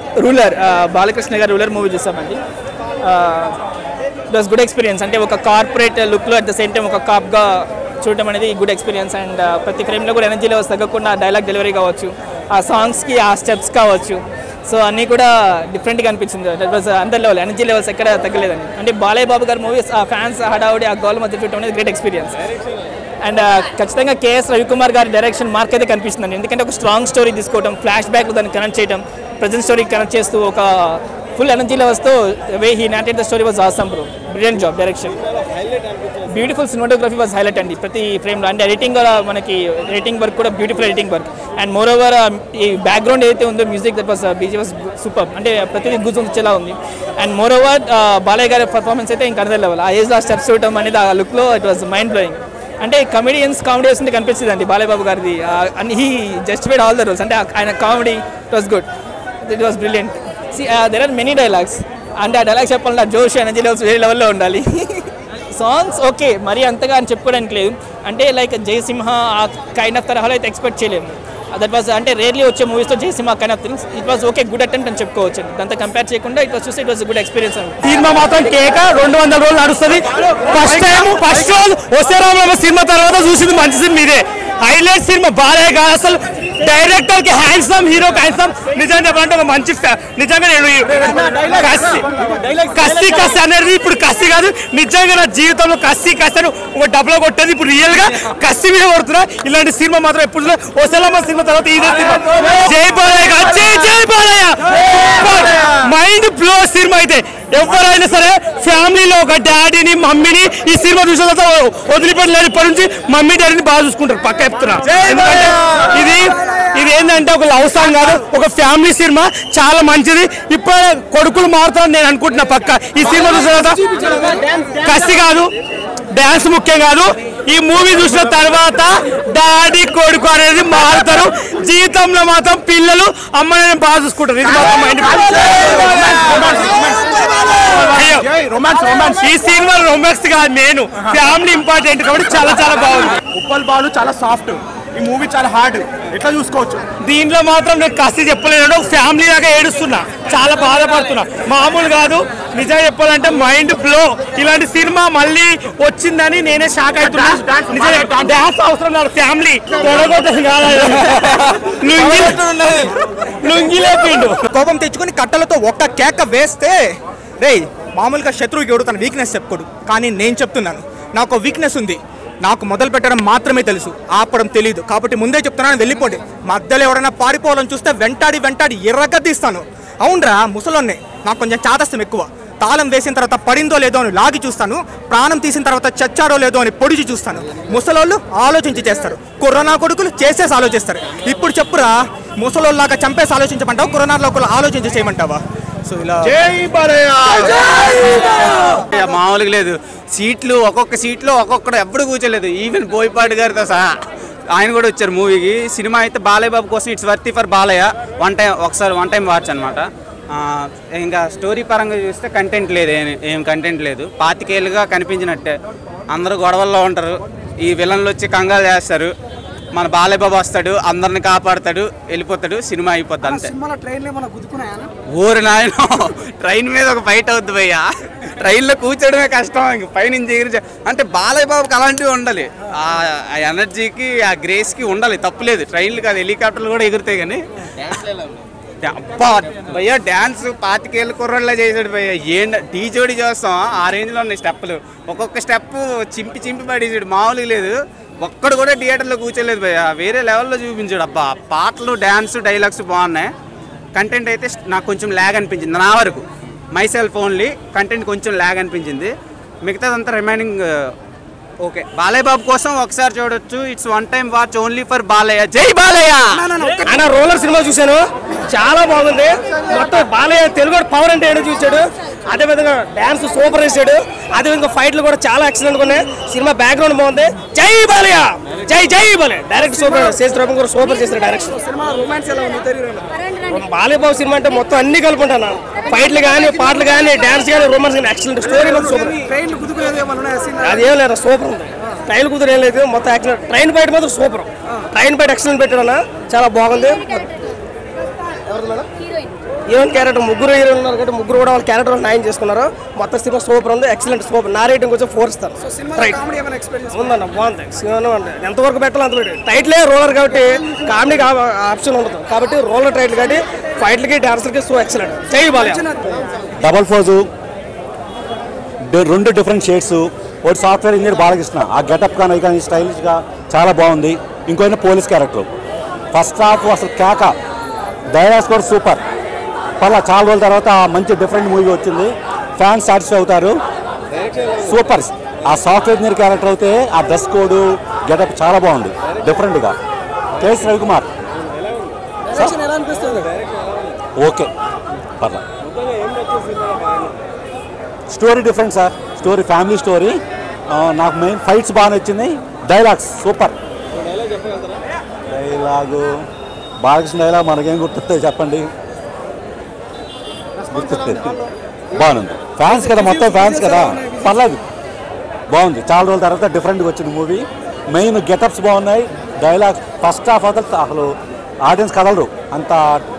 Ruler Balakrishna garu ruler movie చూసామండి. It was good experience. అంటే ఒక కార్పొరేట్ లుక్లో అట్ ద సేమ్ టైం ఒక కాప్గా చూడటం అనేది గుడ్ ఎక్స్పీరియన్స్. అండ్ ప్రతి ఫ్రేమ్లో కూడా ఎనర్జీ లెవెల్స్ తగ్గకుండా డైలాగ్ డెలివరీ కావచ్చు, ఆ సాంగ్స్కి ఆ స్టెప్స్ కావచ్చు, సో అన్నీ కూడా డిఫరెంట్గా అనిపించింది. దట్ వాజ్ అందరి లెవెల్, ఎనర్జీ లెవెల్స్ ఎక్కడ తగ్గలేదండి. అంటే బాలయ్య బాబు గారి మూవీస్ ఆ ఫ్యాన్స్ హడావుడి ఆ గోల్ మధ్య చూడటం అనేది గ్రేట్ ఎక్స్పీరియన్స్. అండ్ ఖచ్చితంగా కేఎస్ రవికుమార్ గారి డైరెక్షన్ మార్క్ అయితే కనిపిస్తుందండి. ఎందుకంటే ఒక స్ట్రాంగ్ స్టోరీ తీసుకోవడం, ఫ్లాష్ బ్యాక్ దాన్ని కనెక్ట్ చేయడం, ప్రజెంట్ స్టోరీకి కనెక్ట్ చేస్తూ ఒక ఫుల్ ఎనర్జీ లెవెల్స్తో way he narrated the story was awesome bro. Brilliant job direction. Beautiful cinematography was highlight అండి ప్రతి ఫ్రేమ్లో. అంటే ఎడిటింగ్ కూడా మనకి ఎడిటింగ్ వర్క్ కూడా beautiful editing work. And moreover ఈ బ్యాక్గ్రౌండ్ ఏదైతే ఉందో music that was BG was super. అంటే ప్రతిదీ గుర్తు వచ్చేలా ఉంది. అండ్ మోర్ ఓవర్ బాలయ్య గారి పర్ఫార్మెన్స్ అయితే ఇంకా అనదర్ లెవెల్. ఆ ఏజ్లో ఆ స్టెప్స్ చూడటం అనేది ఆ లుక్లో ఇట్ వాజ్ మైండ్ బ్లోయింగ్. అంటే కమెడియన్స్ కామెడీ వస్తుంటే కనిపిస్తుంది అండి బాలయ్య బాబు గారిది. And he justified all the roles. అంటే ఆయన comedy it was good, it was brilliant. There are many dialogues. అంటే ఆ డైలాగ్స్ చెప్పాలంటే జోష్ ఎనర్జీ లెవెల్స్ వేరే లెవెల్లో ఉండాలి. సాంగ్స్ ఓకే, మరీ అంతగా అని చెప్పుకోవడానికి లేదు. అంటే లైక్ జయసింహ ఆ కైండ్ ఆఫ్ తరహాలో అయితే ఎక్స్పెక్ట్ చేయలేము. దట్ వాజ్ అంటే రేర్లీ వచ్చే మూవీస్తో Jayasimha kind of things. It was okay, good attempt అని చెప్పుకోవచ్చు. దాంతో కంపేర్ చేయకుండా ఇట్ వాజ్ చూస్తే it was good experience. Cinema మాత్రం కేక 200 రోజులు నడుస్తుంది. ఫస్ట్ రోజు వస్తే రామరామ సినిమా తర్వాత చూసింది మంచి సినిమా ఇదే. హైలైట్ సినిమా బాలయ్య గారు అసలు డైరెక్టర్ కి హ్యాండ్సమ్, హీరోకి హ్యాండ్సమ్. నిజంగా చెప్పాలంటే ఒక మంచి నిజంగా నేను కస్సి అనేది ఇప్పుడు కస్సి కాదు, నిజంగా నా జీవితంలో కస్సి అని ఒక డబ్బులో కొట్టేది ఇప్పుడు రియల్ గా కస్సి మీద కొడుతున్నా. ఇలాంటి సినిమా మాత్రం ఎప్పుడు వసలమ్మ సినిమా తర్వాత ఇదే సినిమా. జై బాలయ్య, జై బాలయ్య. మైండ్ బ్లో సినిమా అయితే. ఎవరైనా సరే ఫ్యామిలీలో ఒక డాడీని మమ్మీని ఈ సినిమా చూసిన తర్వాత వదిలిపెట్టలేదు. ఇప్పటి నుంచి మమ్మీ డాడీని బాగా చూసుకుంటారు పక్క చెప్తున్నా. ఇది ఏంటంటే ఒక లవ్ సాంగ్ కాదు, ఒక ఫ్యామిలీ సినిమా. చాలా మంచిది. ఇప్పుడు కొడుకులు మారుతారని నేను అనుకుంటున్నా పక్క ఈ సినిమా చూసిన తర్వాత. కసి కాదు, డాన్స్ ముఖ్యం కాదు. ఈ మూవీ చూసిన తర్వాత డాడీ కొడుకు అనేది మారుతారు. జీవితంలో మాత్రం పిల్లలు అమ్మని బాగా చూసుకుంటారు. ఇది మాత్రం మైండ్. ఈ సినిమా రొమాన్స్ కాదు, నేను ఫ్యామిలీ ఇంపార్టెంట్ కాబట్టి చాలా చాలా బాగుంది. ఉప్పల్ బాలు చాలా సాఫ్ట్, ఈ మూవీ చాలా హార్డ్. ఎట్లా చూసుకోవచ్చు? దీంట్లో మాత్రం నేను కసి చెప్పలేను, ఫ్యామిలీ దాకా ఏడుస్తున్నా, చాలా బాధపడుతున్నా. మామూలు కాదు, నిజంగా చెప్పాలంటే మైండ్ బ్లో. ఇలాంటి సినిమా మళ్ళీ వచ్చిందని నేనే షాక్ అవుతున్నా. నిజంగా డాన్స్ అవసరం లేదు, ఫ్యామిలీ లుంగి లేపిండు. కోపం తెచ్చుకొని కట్టలతో ఒక్క కేక వేస్తే రే మామూలుగా శత్రువుకి ఎవడు తన వీక్నెస్ చెప్పుకోడు. కానీ నేను చెప్తున్నాను, నాకు వీక్నెస్ ఉంది. నాకు మొదలు పెట్టడం మాత్రమే తెలుసు, ఆపడం తెలియదు. కాబట్టి ముందే చెప్తున్నాను, వెళ్ళిపోండి. మధ్యలో ఎవరైనా పారిపోవాలని చూస్తే వెంటాడి ఎర్రగద్దీస్తాను. అవునరా ముసలోన్నే, నాకు కొంచెం చాదస్తం ఎక్కువ. తాళం వేసిన తర్వాత పడిందో లేదో అని లాగి చూస్తాను, ప్రాణం తీసిన తర్వాత చచ్చాడో లేదో అని పొడిచి చూస్తాను. ముసలోళ్ళు ఆలోచించి చేస్తారు, కరోనా కొడుకులు చేసేసి ఆలోచిస్తారు. ఇప్పుడు చెప్పురా, ముసలోళ్ళలాగా చంపేసి ఆలోచించమంటావా, కరోనాలో ఆలోచించి చేయమంటావా? సో ఇలా మామూలుగా లేదు. సీట్లు ఒక్కొక్క సీట్లో ఒక్కొక్కడు ఎప్పుడు కూర్చోలేదు. ఈవెన్ బోయపాటి గారితో సహా ఆయన కూడా వచ్చారు మూవీకి. సినిమా అయితే బాలయ్య బాబు కోసం it's worthy for Balayya. One time watch అనమాట. ఇంకా స్టోరీ పరంగా చూస్తే కంటెంట్ లేదు, ఏం కంటెంట్ లేదు. 25 ఏళ్ళుగా కనిపించినట్టే. అందరూ గొడవల్లో ఉంటారు, ఈ విలన్లు వచ్చి కంగారు చేస్తారు. మన బాలయ్య బాబు వస్తాడు, అందరిని కాపాడుతాడు, వెళ్ళిపోతాడు, సినిమా అయిపోద్ది అంతే. ఊరు నాయన, ట్రైన్ మీద ఒక ఫైట్ అవుద్ది భయ్య. ట్రైన్లో కూర్చోడమే కష్టం, ఇంక పైనుంచి ఎగిరి. అంటే బాలయ్య బాబుకి అలాంటివి ఉండాలి, ఆ ఎనర్జీకి ఆ గ్రేస్కి ఉండాలి. తప్పులేదు, ట్రైన్లు కాదు హెలికాప్టర్లు కూడా ఎగురుతాయి. కానీ అబ్బా భయ్య డ్యాన్స్ 25 ఏళ్ళ కుర్రోళ్ళ చేసాడు భయ్య. టీ జోడి చేస్తాం, ఆ రేంజ్లో ఉన్నాయి స్టెప్పులు. ఒక్కొక్క స్టెప్ చింపి పడేసాడు, మామూలుగా లేదు. ఒక్కడు కూడా థియేటర్లో కూర్చోలేదు భయ్య, వేరే లెవెల్లో చూపించాడు. అబ్బా పాటలు, డ్యాన్స్, డైలాగ్స్ బాగున్నాయి. కంటెంట్ అయితే నాకు కొంచెం ల్యాగ్ అనిపించింది, నా వరకు. మై సెల్ఫ్ ఓన్లీ కంటెంట్ కొంచెం ల్యాగ్ అనిపించింది. మిగతాదంతా రిమైనింగ్ ఓకే. బాలయ్య బాబు కోసం ఒకసారి చూడొచ్చు. It's one time watch only for Balayya. జై బాలయ్య. ఆయన రోలర్ సినిమా చూశాను, చాలా బాగుంది. మొత్తం బాలయ్య తెలుగు పవర్ అంటే ఏడో చూసాడు. అదేవిధంగా డాన్స్ సూపర్ వేసాడు. అదేవిధంగా ఫైట్లు కూడా చాలా ఎక్సలెంట్గా ఉన్నాయి. సినిమా బ్యాక్గ్రౌండ్ బాగుంది. జై బాలయ్య, జై బాలయ్య. డైరెక్ట్ సూపర్, శేష్ కూడా సూపర్ చేశారు డైరెక్షన్. బాలయ్య బాబు సినిమా అంటే మొత్తం అన్ని కలుపుకుంటాను. ఫైట్లు కానీ, పాటలు కానీ, డాన్స్ కానీ, రొమాన్స్ కానీ ఎక్సలెంట్. స్టోరీ మొత్తం సూపర్. అదేం లేదు, సూపర్ ఉంది. ట్రైన్ కుదురు ఏం లేదు, మొత్తం ఎక్సలెంట్. ట్రైన్ బయట మాత్రం సూపర్. ట్రైన్ బయట ఎక్సలెంట్ పెట్టాడు, చాలా బాగుంది. ఎవరు మేడం? హీరోయిన్ క్యారెక్టర్ ముగ్గురు హీరోలు ఉన్నారు కాబట్టి ముగ్గురు కూడా వాళ్ళ క్యారెక్టర్ న్యాయం చేసుకున్నారు. మొత్తం సినిమా సూపర్ ఉంది, ఎక్సలెంట్ సూపర్. నా రేటింగ్ వచ్చి 4 ఇస్తారు. ఉందన్న బాగుంది సినిమా. ఎంతవరకు పెట్టాలి అంత పెట్టి. టైటిలే రోలర్ కాబట్టి కామెడీకి ఆప్షన్ ఉండదు కాబట్టి రోలర్ టైటిల్ కాబట్టి ఫైట్లకి డాన్సర్కి సో ఎక్సలెంట్. జై Balayya. Double pose 2 different shades. ఒకటి సాఫ్ట్వేర్ ఇంజనీర్ బాలకృష్ణ, ఆ గెటప్ కానీ స్టైలిష్గా చాలా బాగుంది. ఇంకో పోలీస్ క్యారెక్టర్. ఫస్ట్ హాఫ్ అసలు కేక, డైలాగ్స్ కూడా సూపర్. పర్లా చాలా రోజుల తర్వాత మంచి డిఫరెంట్ మూవీ వచ్చింది. ఫ్యాన్స్ సాటిస్ఫై అవుతారు. సూపర్. ఆ సాఫ్ట్వేర్ ఇంజనీర్ క్యారెక్టర్ అయితే ఆ డ్రెస్ కోడ్ గెటప్ చాలా బాగుంది డిఫరెంట్గా. కేఎస్ రవికుమార్ ఓకే పర్లా. Story different sir, story family story. నాకు మెయిన్ ఫైట్స్ బాగా నచ్చింది. Dialogues super. Dialogue Balakrishna dialogue మనకేం గుర్తొస్తాయి చెప్పండి? గుర్తొస్తుంది. బాగుంది. ఫ్యాన్స్ కదా, మొత్తం ఫ్యాన్స్ కదా, పర్లేదు బాగుంది. చాలా రోజుల తర్వాత డిఫరెంట్గా వచ్చింది మూవీ. మెయిన్ గెటప్స్ బాగున్నాయి. డైలాగ్స్ ఫస్ట్ హాఫ్ అసలు ఆడియన్స్ కదలరు, అంత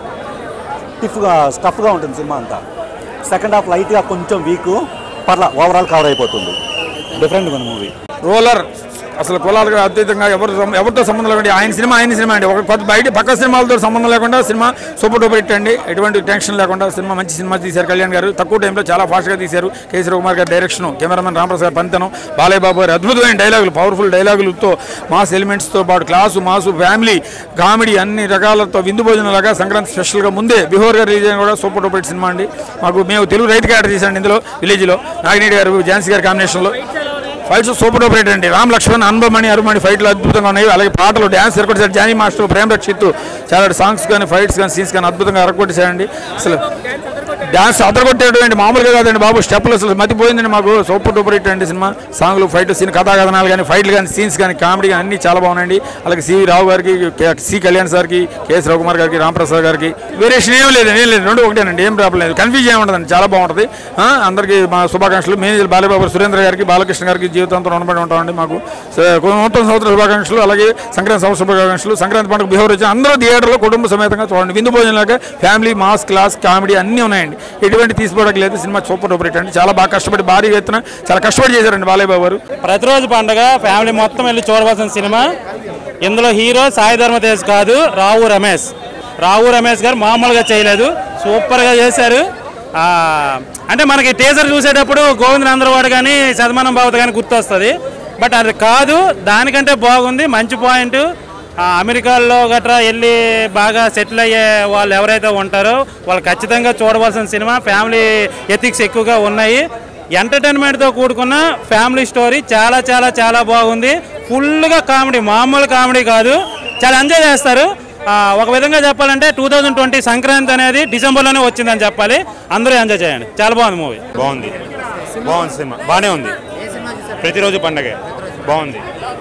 స్టఫ్గా ఉంటుంది సినిమా అంతా. సెకండ్ హాఫ్ లైట్గా కొంచెం వీక్, పర్లా ఓవరాల్ కవర్ అయిపోతుంది. డిఫరెంట్గా ఉంది మూవీ. రోలర్ అసలు కులాలకు అతీతంగా ఎవరితో సంబంధం లేకుండా ఆయన సినిమా అండి. ఒక బయట పక్క సినిమాలతో సంబంధం లేకుండా సినిమా సూపర్ డూపర్ హిట్ అండి. ఎటువంటి టెన్షన్ లేకుండా సినిమా మంచి సినిమా తీశారు కళ్యాణ్ గారు. తక్కువ టైంలో చాలా ఫాస్ట్గా తీశారు. కేఎస్ రవికుమార్ గారి డైరెక్షన్, కెమెరామెన్ రామప్రసాద్ గారి పనితనం, బాలయ్య బాబు గారి అద్భుతమైన డైలాగులు, పవర్ఫుల్ డైలాగులతో మాస్ ఎలిమెంట్స్తో పాటు క్లాసు మాసు ఫ్యామిలీ కామెడీ అన్ని రకాలతో విందు భోజనంలాగా సంక్రాంతి స్పెషల్గా ముందే బిఫోర్ గారు రిలీజ్ అయిన కూడా సూపర్ డూపర్ హిట్ సినిమా అండి. మేము తెలుగు రైతు క్యారెక్టర్ చేశాండి ఇందులో. విలేజ్లో నాగినేడి గారు ఝాన్సీ గారి కాంబినేషన్లో. ఫైట్స్ సూపర్ డూపర్ హిట్ అండి. రామ్ లక్ష్మణ్, అనుభమణి, అరుమణి ఫైట్లు అద్భుతంగా ఉన్నాయి. అలాగే పాటలు, డ్యాన్స్ ఎరగొట్టేశారు. జానీ మాస్టర్, ప్రేమ్ రక్షిత్ చాలా సాంగ్స్ కానీ ఫైట్స్ కానీ సీన్స్ కానీ అద్భుతంగా ఎరగొట్టేశారండి. అసలు డ్యాన్స్ అదరగొట్టేటువంటి మామూలుగా కాదండి బాబు. స్టెప్లు అసలు మతిపోయిందండి మాకు. సూపర్ డూపర్ హిట్ అండి సినిమా. సాంగ్లు, ఫైట్ సీన్, కథాకథనాలు కానీ ఫైట్లు కానీ సీన్స్ కానీ కామెడీ కానీ అన్నీ చాలా బాగున్నాయండి. అలాగే సివి రావు గారికి, సి కళ్యాణ్ సార్కి, కేఎస్ రవికుమార్ గారికి, రామప్రసాద్ గారికి వేరియేషన్ ఏం లేదు. రెండు ఒకటేనండి. ఏం ప్రాబ్లం లేదు. కన్ఫ్యూజ్ ఏమి ఉండదండి. చాలా బాగుంటుంది. అందరికీ మా శుభాకాంక్షలు. మేనేజర్ బాలయ్యబాబు, సురేంద్ర గారికి, బాలకృష్ణ గారికి జీవితాంతం రుణపడి ఉంటామండి. మాకు నూతన సంవత్సర శుభాకాంక్షలు. అలాగే సంక్రాంతి సంవత్సర శుభాకాంక్షలు. సంక్రాంతి పండుగ బిహేవర్ వచ్చి అందరూ థియేటర్లో కుటుంబ సమేతంగా చూడండి. విందు భోజనంలాగా ఫ్యామిలీ మాస్ క్లాస్ కామెడీ అన్నీ ఉన్నాయండి. ఎటువంటి తీసుకోవడానికి లేదు. సినిమా సూపర్ డూపర్ హిట్ అండి. చాలా బాగా కష్టపడి భారీ ఎత్తున చాలా కష్టపడి చేశారండి బాలయ్య బాబు గారు. ప్రతిరోజు పండుగ ఫ్యామిలీ మొత్తం వెళ్ళి చూడవలసిన సినిమా. ఇందులో హీరో సాయి ధర్మతేజ్ కాదు, రావు రమేష్ గారు మామూలుగా చేయలేదు, సూపర్గా చేశారు. అంటే మనకి టీజర్ చూసేటప్పుడు గోవిందరాంధ్రవాడు కానీ శతమానం బావత కానీ గుర్తొస్తుంది. బట్ అది కాదు, దానికంటే బాగుంది. మంచి పాయింట్. అమెరికాలో గట్రా వెళ్ళి బాగా సెటిల్ అయ్యే వాళ్ళు ఎవరైతే ఉంటారో వాళ్ళు ఖచ్చితంగా చూడవలసిన సినిమా. ఫ్యామిలీ ఎథిక్స్ ఎక్కువగా ఉన్నాయి. ఎంటర్టైన్మెంట్తో కూడుకున్న ఫ్యామిలీ స్టోరీ చాలా చాలా చాలా బాగుంది. ఫుల్గా కామెడీ, మామూలు కామెడీ కాదు. చాలా ఎంజాయ్ చేస్తారు. ఒక విధంగా చెప్పాలంటే 2020 సంక్రాంతి అనేది డిసెంబర్లోనే వచ్చిందని చెప్పాలి. అందరూ ఎంజాయ్ చేయండి. చాలా బాగుంది మూవీ. బాగుంది సినిమా. బాగానే ఉంది. ప్రతిరోజు పండగ బాగుంది.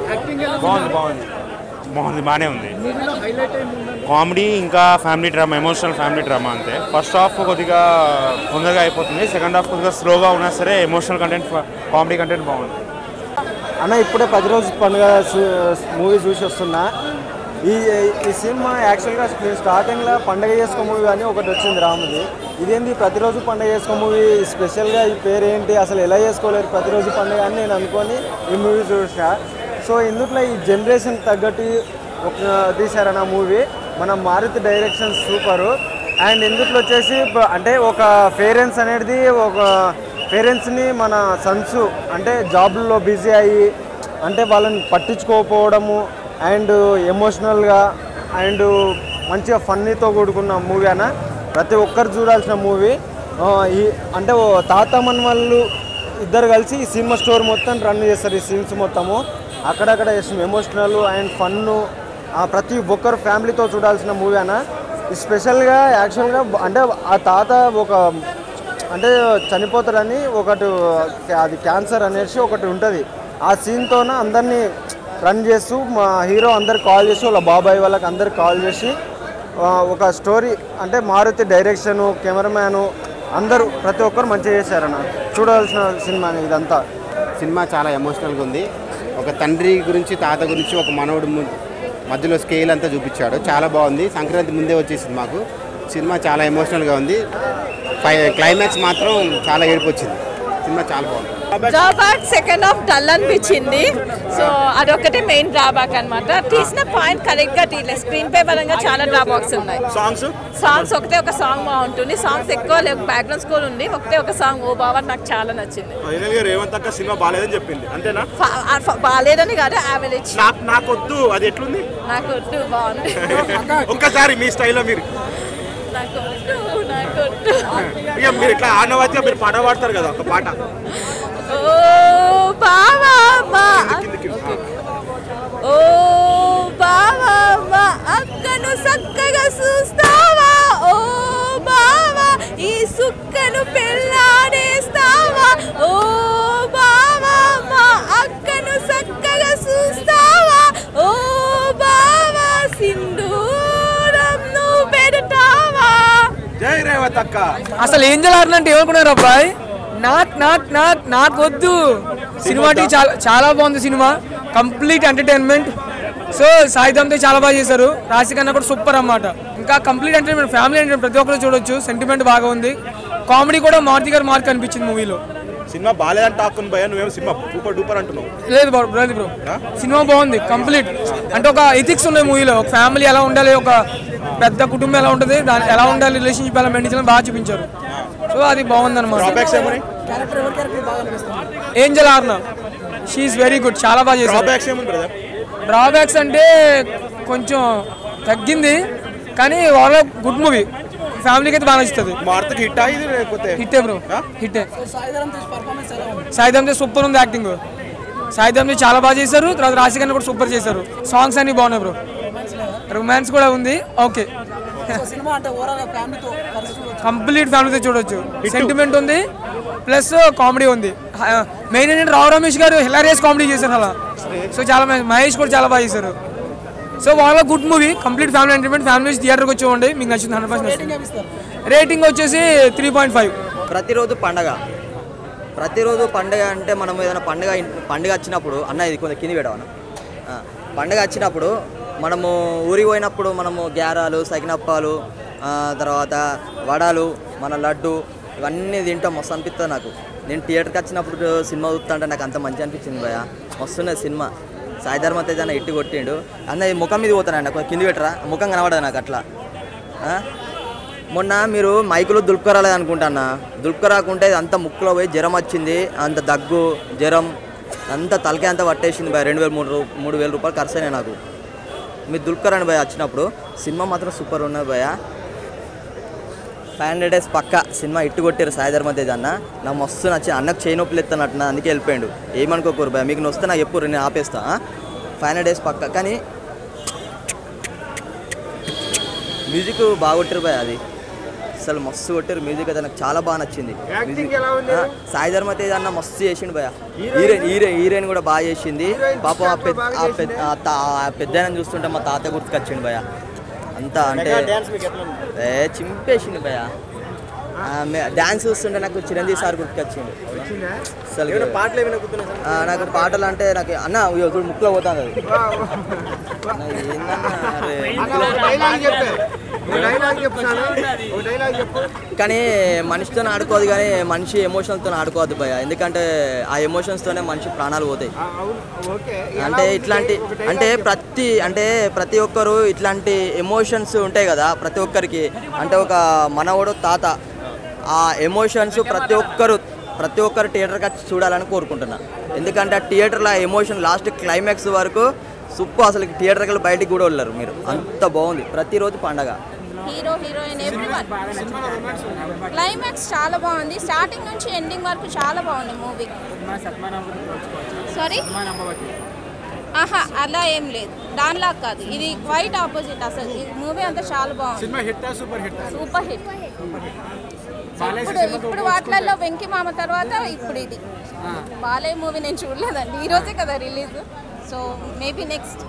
బాగానే ఉంది. కామెడీ ఇంకా family drama, emotional family drama అంతే. ఫస్ట్ హాఫ్ కొద్దిగా తొందరగా అయిపోతుంది. సెకండ్ హాఫ్ కొద్దిగా స్లోగా ఉన్నా సరే ఎమోషనల్ కంటెంట్, కామెడీ కంటెంట్ బాగుంది. అన్న ఇప్పుడే 10 రోజు పండుగ మూవీ చూసి వస్తున్నా. ఈ సినిమా యాక్చువల్గా నేను స్టార్టింగ్లో పండుగ చేసుకో మూవీ కానీ ఒకటి వచ్చింది రాముది. ఇదేంటి ప్రతిరోజు పండుగ చేసుకో మూవీ, స్పెషల్గా ఈ పేరు ఏంటి, అసలు ఎలా చేసుకోలేరు ప్రతిరోజు పండుగ అని నేను అనుకొని ఈ మూవీ చూసిన. సో ఇందులో ఈ జనరేషన్ తగ్గట్టు ఒక తీశారన్న మూవీ. మన మారుతి డైరెక్షన్ సూపరు. అండ్ ఇందులో వచ్చేసి అంటే ఒక పేరెంట్స్ అనేది ఒక పేరెంట్స్ని మన సన్స్ అంటే జాబ్లో బిజీ అయ్యి అంటే వాళ్ళని పట్టించుకోకపోవడము అండ్ ఎమోషనల్గా అండ్ మంచిగా ఫన్నీతో కూడుకున్న మూవీ అన్న. ప్రతి ఒక్కరు చూడాల్సిన మూవీ. ఈ అంటే తాత మనవాళ్ళు ఇద్దరు కలిసి ఈ సినిమా స్టోర్ మొత్తం రన్ చేస్తారు. ఈ సీన్స్ మొత్తము అక్కడక్కడ ఎమోషనల్ అండ్ ఫన్ను ప్రతి ఒక్కరు ఫ్యామిలీతో చూడాల్సిన మూవీ అన్న. స్పెషల్గా యాక్చువల్గా అంటే ఆ తాత ఒక అంటే చనిపోతాడని ఒకటి, అది క్యాన్సర్ అనేసి ఒకటి ఉంటుంది. ఆ సీన్తోనే అందరినీ రన్ చేస్తూ మా హీరో అందరికి కాల్ చేసి వాళ్ళ బాబాయ్ వాళ్ళకి అందరికి కాల్ చేసి ఒక స్టోరీ అంటే మారుతి డైరెక్షను, కెమెరామ్యాను అందరూ ప్రతి ఒక్కరు మంచిగా చేశారన్న. చూడాల్సిన సినిమా ఇదంతా. సినిమా చాలా ఎమోషనల్గా ఉంది. ఒక తండ్రి గురించి, తాత గురించి, ఒక మనవడు మధ్యలో స్కేల్ అంతా చూపించాడు. చాలా బాగుంది. సంక్రాంతి ముందే వచ్చేసింది మాకు. సినిమా చాలా ఎమోషనల్గా ఉంది. క్లైమాక్స్ మాత్రం చాలా ఏడుపు వచ్చింది. సినిమా చాలా బాగుంది. డ్రాబ్యాక్ సెకండ్ హాఫ్ డల్ అనిపించింది. సో అదొక్కటే మెయిన్ డ్రాబ్యాక్ అనమాట. తీసిన పాయింట్ కరెక్ట్ గా తీయలేదు. స్క్రీన్ పే పరంగా చాలా డ్రాబ్యాక్స్ ఉన్నాయి. సాంగ్స్ ఒకటే ఒక సాంగ్ బాగుంటుంది. సాంగ్స్ ఎక్కువ లేవు. బ్యాక్గ్రౌండ్ స్కోర్ ఉంది. ఒకటే ఒక సాంగ్ ఓ బావా నాకు చాలా నచ్చింది. రేవంత్ అక్క సినిమా బాలేదని చెప్పింది అంతేనా? బాలేదని కాదు, యావరేజ్. నాకొద్దు అది ఎట్లుంది? నాకొద్దు బాగుంది. ఒక్కసారి మీ స్టైల్లో మీరు మీరు ఇట్లా ఆనవాయితీగా మీరు పాట పాడతారు కదా ఒక పాట. ఓ బావా ఓ బావా అక్కను చక్కగా చూస్తావా, ఓ బావా ఈ సుక్కను పెళ్ళాడేస్తావా, ఓ బావా అక్కను చక్కగా చూస్తావా, ఓ బావా సింధూరం నువ్వు పెడతావా. జై రేవంత్ అక్క. అసలు ఏంజల్ ఆర్న అంటే ఏమనుకున్నారు అబ్బాయి? నాకు వద్దు. సినిమాకి చాలా బాగుంది. Cinema complete entertainment. సో సాయిధంతో చాలా బాగా చేశారు. రాశికన్నా కూడా సూపర్ అన్నమాట. ఇంకా కంప్లీట్ ఎంటర్టైన్మెంట్, ఫ్యామిలీ ఎంటర్టైన్మెంట్, ప్రతి ఒక్కరు చూడొచ్చు. సెంటిమెంట్ బాగా ఉంది. కామెడీ కూడా మారుతి గారు మార్క్ అనిపించింది మూవీలో. సినిమా బాలేదని టాక్ భయ, నువ్వేమో సినిమా సూపర్ డూపర్ అంటున్నావు. లేదు బ్రో, సినిమా బాగుంది కంప్లీట్. అంటే ఒక ఎథిక్స్ ఉన్నాయి మూవీలో. ఒక ఫ్యామిలీ ఎలా ఉండాలి, ఒక పెద్ద కుటుంబం ఎలా ఉంటుంది, దాని ఎలా ఉండాలి, రిలేషన్షిప్ ఎలా మెయింటైన్ చేయాలని బాగా చూపించారు. సో అది బాగుంది అనమాట. Angel Aarna she is very good, చాలా బాగా చేశారు. డ్రాబ్యాక్స్ అంటే కొంచెం తగ్గింది, కానీ వాళ్ళ గుడ్ మూవీ. ఫ్యామిలీకి అయితే బాగా నచ్చుతుంది. హిట్టే బ్రో, హిట్టే. సాయిధమ్ తేజ్ సూపర్ ఉంది యాక్టింగ్. సాయిధమ్ తేజ్ చాలా బాగా చేశారు. తర్వాత రాశికన్నా కూడా సూపర్ చేశారు. సాంగ్స్ అన్ని బాగున్నాయి బ్రో. రొమాన్స్ కూడా ఉంది. ఓకే, కంప్లీట్ ఫ్యామిలీతో చూడొచ్చు. సెంటిమెంట్ ఉంది, ప్లస్ కామెడీ ఉంది. మెయిన్ ఏంటంటే రావు రమేష్ గారు హిలారియస్ కామెడీ చేశారు అలా. సో చాలా మహేష్ కూడా చాలా బాగా చేశారు. సో వాళ్ళ good movie, complete family entertainment. Family థియేటర్కి వచ్చి ఉండి మీకు నచ్చింది 100%. రేటింగ్ వచ్చేసి 3.5. ప్రతిరోజు పండగ అంటే మనం ఏదైనా పండుగ వచ్చినప్పుడు అన్న ఇది కొంచెం కింది పెట్టవన్న. పండుగ వచ్చినప్పుడు మనము ఊరికి పోయినప్పుడు మనము గ్యారాలు, సకినప్పాలు, తర్వాత వడాలు, మన లడ్డు ఇవన్నీ తింటాం. మస్తు అనిపిస్తుంది నాకు. నేను థియేటర్కి వచ్చినప్పుడు సినిమా చూస్తా అంటే నాకు అంత మంచి అనిపించింది భయ. మస్తున్నది సినిమా. సాయిధర్మ తేజ్ అన్న ఇట్టి కొట్టిండు అన్న. ఈ ముఖం మీద పోతానండి, కొంచెం కింది పెట్టరా, ముఖం కనబడదు నాకు అట్లా. మొన్న మీరు మైకులో దులుపుకరాలేదు అనుకుంటా. దులుపుకరాకుంటే అంత ముక్కులో పోయి జ్వరం వచ్చింది. అంత దగ్గు, జ్వరం అంత తలకే అంతా పట్టేసింది భయ. 2,000-3,000 రూపాయలు ఖర్చు అయినాయి నాకు. మీరు దులుపుకరాని భయ వచ్చినప్పుడు. సినిమా మాత్రం సూపర్ ఉన్నది భయ. 500 days పక్క సినిమా ఇట్టు కొట్టారు సాయిధర్మ తేజ్ అన్న. నాకు మస్తు నచ్చింది. అన్నకు చేయి నొప్పులు ఎత్తానట్టు, అందుకే వెళ్ళిపోయాడు. ఏమనుకోకూరు భయ, మీకు వస్తే నాకు ఎప్పుడు నేను ఆపేస్తా. 500 days పక్క. కానీ మ్యూజిక్ బాగా కొట్టారు భయ. అది అసలు మస్తు కొట్టారు మ్యూజిక్. అయితే నాకు చాలా బాగా నచ్చింది. సాయిధర్మ తేజ్ అన్న మస్తు చేసిండు భయ. హీరోయిన్ కూడా బాగా చేసింది పాపం. ఆ పెద్ద చూస్తుంటే మా తాత గుర్తుకొచ్చిండు భయ. అంతా అంటే చింపేసిండు భయ. డాన్స్ చూస్తుంటే నాకు చిరంజీవి సార్ గుర్తుకొచ్చిండు అసలు. నాకు పాటలు అంటే నాకు అన్న ముక్కులో పోతాను అది. కానీ మనిషితో ఆడుకోదు, కానీ మనిషి ఎమోషన్స్తో ఆడుకోవద్దు భయ. ఎందుకంటే ఆ ఎమోషన్స్తోనే మనిషి ప్రాణాలు పోతాయి. అంటే ఇట్లాంటి ప్రతి ఒక్కరు ఇట్లాంటి ఎమోషన్స్ ఉంటాయి కదా ప్రతి ఒక్కరికి. అంటే ఒక మనవడు తాత, ఆ ఎమోషన్స్ ప్రతి ఒక్కరు థియేటర్కి వచ్చి చూడాలని కోరుకుంటున్నా. ఎందుకంటే ఆ థియేటర్లో ఎమోషన్ లాస్ట్ క్లైమాక్స్ వరకు సూపర్. అసలు థియేటర్కి వెళ్ళి బయటికి కూడా వెళ్ళరు మీరు, అంత బాగుంది. ప్రతిరోజు పండగ. Hero heroine everyone. క్లైమాక్స్ చాలా బాగుంది. స్టార్టింగ్ నుంచి ఎండింగ్ వరకు చాలా బాగుంది మూవీ. సారీ అలా ఏం లేదు, దానిలా కాదు. ఇది క్వైట్ ఆపోజిట్. అసలు ఈ మూవీ అంతా చాలా బాగుంది. Super hit. ఇప్పుడు వాటిలలో వెంకీ మామ తర్వాత ఇప్పుడు ఇది బాలయ్య మూవీ నేను చూడలేదండి. ఈరోజే కదా release. So maybe next.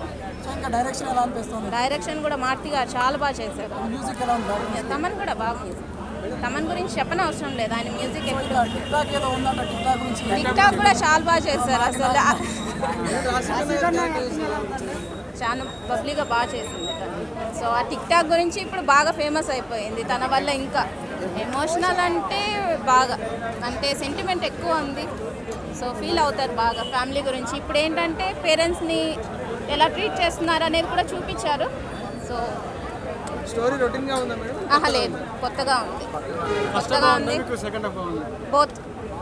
Direction కూడా మారుతి గారు చాలా బాగా చేశారు. తమన్ కూడా బాగుంది. తమన్ గురించి చెప్పనవసరం లేదు, ఆయన మ్యూజిక్ టిక్ టాక్ కూడా చాలా బాగా చేశారు. అసలు చాలా పబ్లిక్గా బాగా చేసింది తను. సో ఆ టిక్ టాక్ గురించి ఇప్పుడు బాగా ఫేమస్ అయిపోయింది తన వల్ల. ఇంకా ఎమోషనల్ అంటే బాగా అంటే సెంటిమెంట్ ఎక్కువ ఉంది. సో ఫీల్ అవుతారు బాగా ఫ్యామిలీ గురించి. ఇప్పుడు ఏంటంటే పేరెంట్స్ని ఎలా ట్రీట్ చేస్తున్నారు అనేది కూడా చూపించారు. సో స్టోరీ రొటీన్గా ఉందా మేడం? లేదు, కొత్తగా ఉంది. కొత్తగా ఉంది బోత్.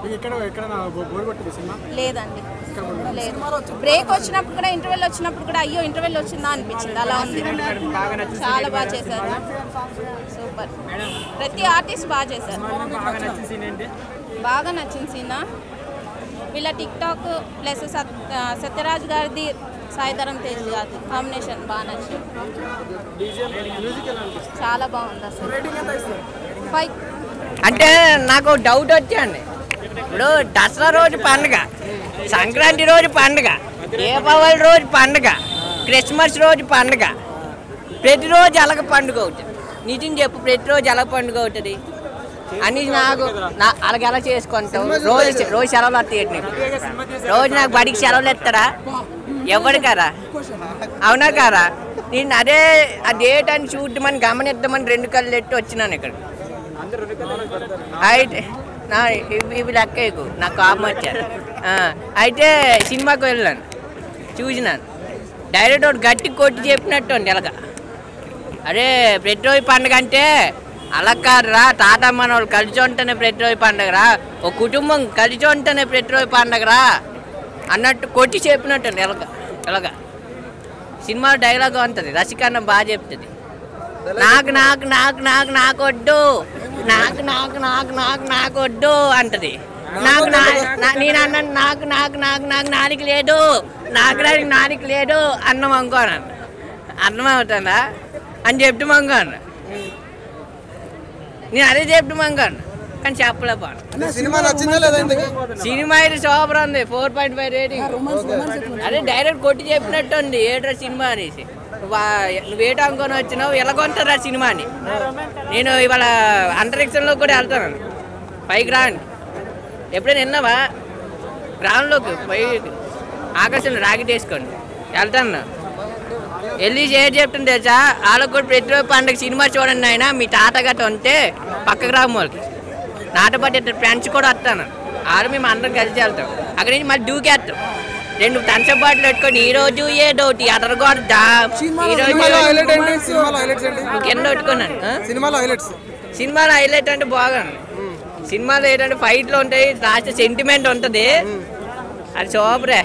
లేదండి, లేదు. బ్రేక్ వచ్చినప్పుడు కూడా, ఇంటర్వెల్ వచ్చినప్పుడు కూడా అయ్యో ఇంటర్వెల్ వచ్చిందా అనిపించింది. అలా ఉంది. చాలా బాగా చేశారు, సూపర్. ప్రతి ఆర్టిస్ట్ బాగా చేశారు. బాగా నచ్చిన సీన్ వీళ్ళ టిక్ టాక్ ప్లస్ సత్యరాజ్ గారిది, సాయిధరం తేజ్ గారిది కాంబినేషన్ బాగా నచ్చింది. చాలా బాగుంది అసలు. 5. అంటే నాకు డౌట్ వచ్చండి. ఇప్పుడు దసరా రోజు పండుగ, సంక్రాంతి రోజు పండుగ, దీపావళి రోజు పండుగ, క్రిస్మస్ రోజు పండుగ, ప్రతిరోజు ఎలాగ పండుగ అవుతుంది? నిజం చెప్పు, ప్రతిరోజు ఎలా పండుగ అవుతుంది అని నాకు అలాగ ఎలా చేసుకుంటావు? రోజు సెలవులు వస్తాయి నీకు? రోజు నాకు బడికి సెలవులు ఇస్తారా? ఎవరు కారా? అవునా కారా? నేను అదే ఆ డేట్ అని చూద్దామని గమనిద్దామని 2 కళ్ళు ఎట్టి వచ్చినాను ఇక్కడ. అయితే ఇవి లెక్కకు నాకు కోపం వచ్చారు. అయితే సినిమాకి వెళ్ళాను, చూసినాను. డైరెక్ట్ ఒకటి గట్టి కొట్టి చెప్పినట్టు ఉంది ఎలాగ. అరే ప్రతిరోజు పండుగ అంటే అలా కాదురా, తాత మన వాళ్ళు కలిసి ఉంటేనే ప్రతిరోజు పండుగరా, ఒక కుటుంబం కలిసి ఉంటేనే ప్రతిరోజు పండుగరా అన్నట్టు కొట్టి చెప్పినట్టు ఎలాగ. సినిమా డైలాగ్ ఉంటుంది, రసికన్న బాగా చెప్తుంది. నాకు నాకు నాకు నాకు నాకు వద్దు, నాకు నాకు నాకు నాకు నాకు వద్దు అంటది. నాకు నేను అన్నాను నాకు నాకు నాకు నాకు నానికి లేదు, నాకు నానికి లేదు అన్నం అనుకోను. అన్నం అవుతుందా అని చెప్తూ మంగాను. నేను అదే చెప్తూ మంగాను కానీ చెప్పలేపాను. సినిమా అయితే సూపర్ ఉంది, 4.5 రేటింగ్. అదే డైరెక్ట్ కొట్టి చెప్పినట్టు ఉంది ఏట్రా సినిమా అనేసి. నువ్వేటో అనుకొని వచ్చినావు, ఎలా కొంటారా సినిమాని? నేను ఇవాళ అంతరిక్షంలో కూడా వెళ్తాను, పైకి రాను. ఎప్పుడైనా విన్నావా? గ్రౌండ్లోకి పై ఆకాశంలో రాకెట్ వేసుకోండి వెళ్తాను. వెళ్ళి ఏం చెప్తుంది తెలుసా? వాళ్ళకు కూడా ప్రతిరోజు పండుగ సినిమా చూడండి ఆయన, మీ తాత గట్ట ఉంటే పక్క గ్రామం వాళ్ళకి నాటపట్టి ఫ్రెండ్స్ కూడా వస్తాను. వాళ్ళు మేము అందరం కలిసి వెళ్తాం. అక్కడి నుంచి మళ్ళీ దూకేస్తాం. 2 థమ్సప్ బాటిల్ పెట్టుకొని ఈరోజు ఏదోటి అదరగొద్దా కింద పెట్టుకున్నాను. సినిమాలో హైలైట్ అంటే బాగుంది. సినిమాలో ఏంటంటే ఫైట్లు ఉంటాయి, లాస్ట్ సెంటిమెంట్ ఉంటుంది, అది సూపరే.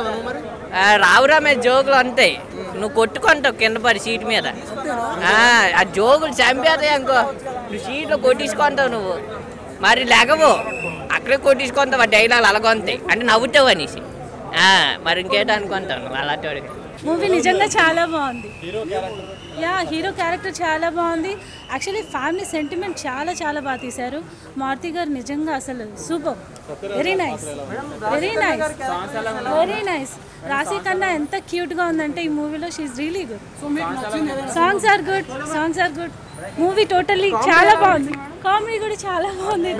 రావురా మీద జోకులు ఉంటాయి, నువ్వు కొట్టుకుంటావు కింద పడి సీట్ మీద. ఆ జోకులు చంపేస్తాయి అనుకో, నువ్వు సీట్లో కొట్టించుకుంటావు. నువ్వు మరి లేకవు అక్కడే కొట్టించుకుంటావు. ఆ డైలాగ్ అలాగొంతాయి అంటే నవ్వుతావు అనేసి. మరి ఇంకేటో అనుకుంటాను అలాంటి. మూవీ నిజంగా చాలా బాగుంది. హీరో క్యారెక్టర్ చాలా బాగుంది. యాక్చువల్లీ ఫ్యామిలీ సెంటిమెంట్ చాలా చాలా బాగా తీశారు. మారుతి గారు నిజంగా అసలు super, very nice, very nice, very nice. Raashi Khanna ఎంత క్యూట్గా ఉందంటే ఈ మూవీలో, she is really good. Songs are good, songs are good. Movie totally చాలా బాగుంది. కామెడీ కూడా చాలా బాగుంది.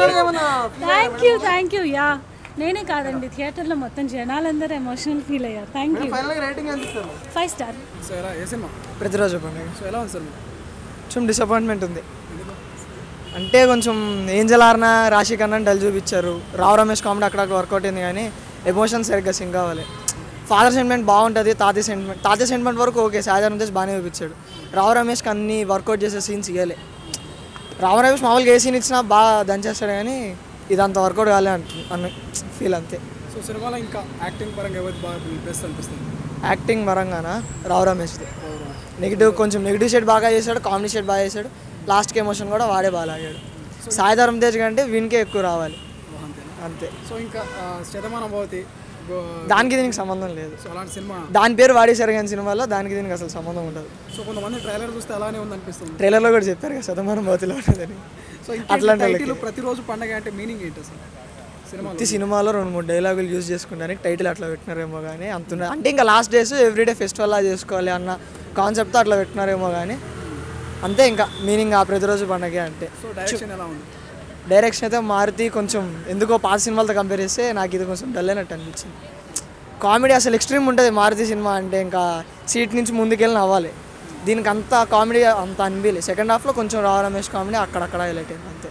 Thank you. యా నేనే కాదండి, థియేటర్లో మొత్తం జనాలందరూ ఎమోషనల్ ఫీల్ అయ్యారు. Thank you. 5 star. Pratiroju Pandaga. కొంచెం డిసప్పాయింట్మెంట్ ఉంది. అంటే కొంచెం ఏంజల్ ఆర్నా, రాశి కన్నా డల్ చూపించారు. రావు రమేష్ కామెడీ అక్కడక్కడ వర్కౌట్ అయింది కానీ ఎమోషన్ సరిగ్గా సింక్ అవ్వాలి. ఫాదర్ సెంటిమెంట్ బాగుంటుంది, తాతయ్య సెంటిమెంట్ వరకు ఓకే, సాయిధరం తేజ్ బాగానే చూపించాడు. రావు రమేష్కి అన్ని వర్కౌట్ చేసే సీన్స్ ఇవ్వలే. రావు రమేష్ మామూలుగా ఏ సీన్ ఇచ్చినా బాగా దంచేస్తాడు కానీ ఇదంతా వర్కౌట్ కాలే అన్న ఫీల్ అంతే. సో సినిమాలో ఇంకా యాక్టింగ్ పరంగా ఎవరికి బాగా బెస్ట్ అనిపిస్తుంది? యాక్టింగ్ పరంగానా రావు రమేష్ది. కొంచెం నెగిటివ్ షేడ్ బాగా చేశాడు, కామెడీ షేడ్ బాగా చేశాడు, లాస్ట్కి ఎమోషన్ కూడా వాడే బాగా లాగాడు. సాయిధరం తేజ్ కంటే వీనికే ఎక్కువ రావాలి అంతే. సో ఇంకా శతమానం భవతి దానికి దీనికి సంబంధం లేదు. సో అలాంటి సినిమా దాని పేరు వాడేశారు కానీ సినిమాలో దానికి దీనికి అసలు సంబంధం ఉండదు. సో కొంతమంది ట్రైలర్ చూస్తే అలానే ఉంది అనిపిస్తుంది. ట్రైలర్లో కూడా చెప్పారు కదా శతమానం భవతిలో ఉంటుందని. సో అట్లాంటి ప్రతిరోజు పండగ అంటే మీనింగ్ ఏంటి అసలు? ప్రతి సినిమాలో 2-3 డైలాగులు యూజ్ చేసుకుంటానికి టైటిల్ అట్లా పెట్టినారేమో కానీ అంత అంటే ఇంకా లాస్ట్ డేస్ ఎవ్రీడే ఫెస్టివల్లా చేసుకోవాలి అన్న కాన్సెప్ట్తో అట్లా పెట్టినారేమో కానీ అంతే ఇంకా మీనింగ్ ఆ ప్రతిరోజు పండగ అంటే. డైరెక్షన్ అయితే మారుతి కొంచెం ఎందుకో పాత సినిమాలతో కంపేర్ చేస్తే నాకు ఇది కొంచెం డల్ అయినట్టు అనిపించింది. కామెడీ అసలు ఎక్స్ట్రీమ్ ఉంటుంది మారుతి సినిమా అంటే, ఇంకా సీట్ నుంచి ముందుకెళ్ళి నవ్వాలి. దీనికి అంత కామెడీ అంత అనిపించలేదు. సెకండ్ హాఫ్లో కొంచెం రావు రమేష్ కామెడీ అక్కడక్కడ హైలైట్ అయింది అంతే.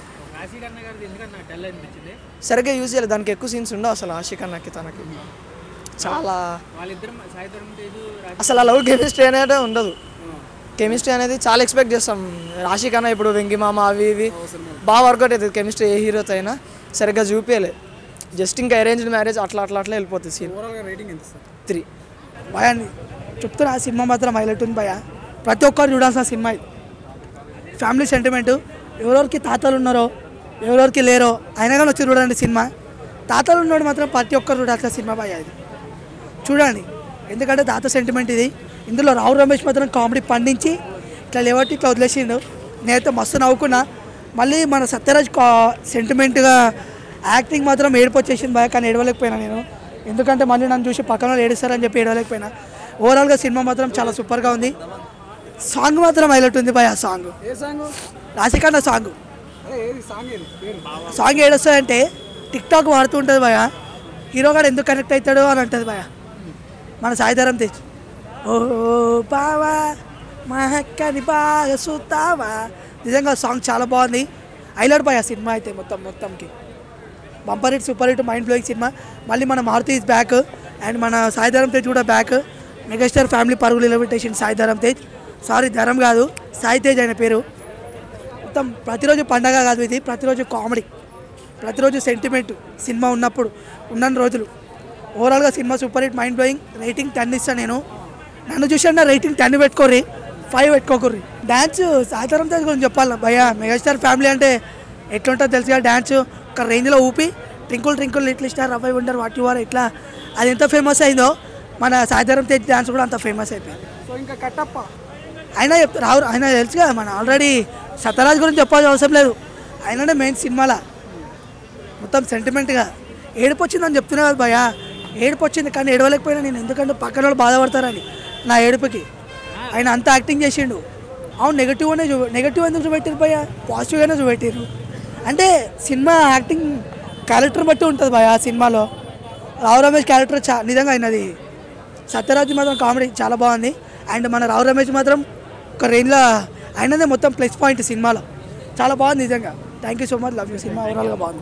సరిగ్గా యూజ్ చేయలేదు, దానికి ఎక్కువ సీన్స్ ఉండవు అసలు. ఆషిక్ అన్నకి తనకి చాలా అసలు ఆ లవ్ కెమిస్ట్రీ అనేది ఉండదు. కెమిస్ట్రీ అనేది చాలా ఎక్స్పెక్ట్ చేస్తాం. ఆషిక్ అన్న ఇప్పుడు వెంగి మామ అవి ఇవి బాగా వర్కౌట్ అవుతుంది కెమిస్ట్రీ ఏ హీరోతో అయినా. సరిగ్గా చూపించలేదు, జస్ట్ ఇంకా అరేంజ్డ్ మ్యారేజ్ అట్లా వెళ్ళిపోతుంది సీన్. 3 భయాన్ని చెప్తున్నా, సినిమా మాత్రం హైలైట్ ఉంది భయ. ప్రతి ఒక్కరు చూడాల్సిన సినిమా ఇది. ఫ్యామిలీ సెంటిమెంటు, ఎవరెవరికి తాతలు ఉన్నారో ఎవరెవరికి లేరో అయినా కానీ వచ్చి చూడండి సినిమా. తాతలు ఉన్నాడు మాత్రం ప్రతి ఒక్కరు చూడాల్సిన సినిమా భయ ఇది. చూడండి, ఎందుకంటే తాత సెంటిమెంట్ ఇది. ఇందులో రావు రమేష్ మాత్రం కామెడీ పండించి ఇట్లా లేవట్టి ఇట్లా వదిలేసిండు. నేనైతే మస్తు నవ్వుకున్నా. మళ్ళీ మన సత్యరాజ్ సెంటిమెంట్గా యాక్టింగ్ మాత్రం ఏడుపు వచ్చేసింది భయ. కానీ ఏడవలేకపోయినా నేను, ఎందుకంటే మళ్ళీ నన్ను చూసి పక్కన ఏడుస్తారని చెప్పి ఏడవలేకపోయినా. ఓవరాల్గా సినిమా మాత్రం చాలా సూపర్గా ఉంది. సాంగ్ మాత్రం హైలైట్ ఉంది భయ. సాంగ్ రాశికన్న సాంగ్ ఏడొస్తుందంటే టిక్ టాక్ వాడుతూ ఉంటుంది భయ. హీరోగాడు ఎందుకు కనెక్ట్ అవుతాడో అని అంటుంది భయ మన సాయిధరం తేజ్. ఓ బావా మా హక్కని బాగా చూస్తావా. నిజంగా సాంగ్ చాలా బాగుంది. హైలైట్ భయ సినిమా అయితే మొత్తంకి bumper hit, super hit, mind blowing cinema. మళ్ళీ మన మారుతి ఈజ్ బ్యాక్ అండ్ మన సాయిధరం తేజ్ కూడా బ్యాక్. మెగాస్టార్ ఫ్యామిలీ పరుగులు ఎలివేటేషన్ సాయిధరం తేజ్, సారీ ధరం కాదు సాయి తేజ్ ఆయన పేరు. మొత్తం ప్రతిరోజు పండగ కాదు ఇది, ప్రతిరోజు కామెడీ, ప్రతిరోజు సెంటిమెంట్. సినిమా ఉన్నప్పుడు ఉన్న రోజులు. ఓవరాల్గా సినిమా super hit, mind blowing. Rating 10 ఇస్తాను నేను. నన్ను చూసాను రేటింగ్ 10 పెట్టుకోర్రి, 5 పెట్టుకోకర్రి. డ్యాన్స్ సాయిధరం తేజ్ గురించి చెప్పాలి భయ్యా. మెగాస్టార్ ఫ్యామిలీ అంటే ఎట్లుంటుందో తెలుసుగా. డ్యాన్స్ ఒక రేంజ్లో ఊపి ట్రింకుల్ ట్రింకుల్ లిటిల్ స్టార్ అబ్బాయి ఉండరు వాట్ యు ఆర్ ఇట్లా అది ఎంత ఫేమస్ అయిందో మన సాయిధరం తేజ్ డ్యాన్స్ కూడా అంత ఫేమస్ అయిపోయింది. సో ఇంకా కట్టప్ప అయినా చెప్తారు, ఆయన తెలుసుగా. మన ఆల్రెడీ సత్యరాజ్ గురించి చెప్పాల్సిన అవసరం లేదు. ఆయననే మెయిన్ సినిమాలో మొత్తం సెంటిమెంట్గా. ఏడుపు వచ్చిందని చెప్తున్నా కదా భయ్యా. ఏడుపు వచ్చింది కానీ ఏడవలేకపోయినా నేను, ఎందుకంటే పక్కన వాళ్ళు బాధపడతారని నా ఏడుపుకి. ఆయన అంత యాక్టింగ్ చేసిండు. అవును, నెగిటివ్ ఎందుకు చూపెట్టారు భయ్యా, పాజిటివ్గానే చూపెట్టారు. అంటే సినిమా యాక్టింగ్ క్యారెక్టర్ బట్టి ఉంటుంది భయ. సినిమాలో రావు రమేష్ క్యారెక్టర్ నిజంగా అయినది. సత్యరాజ్ మాత్రం కామెడీ చాలా బాగుంది. అండ్ మన రావు రమేష్ మాత్రం ఒక రేంజ్లో అయినదే మొత్తం ప్లస్ పాయింట్ సినిమాలో. చాలా బాగుంది నిజంగా. Thank you so much, love you. Cinema ఓవరాల్గా బాగుంది.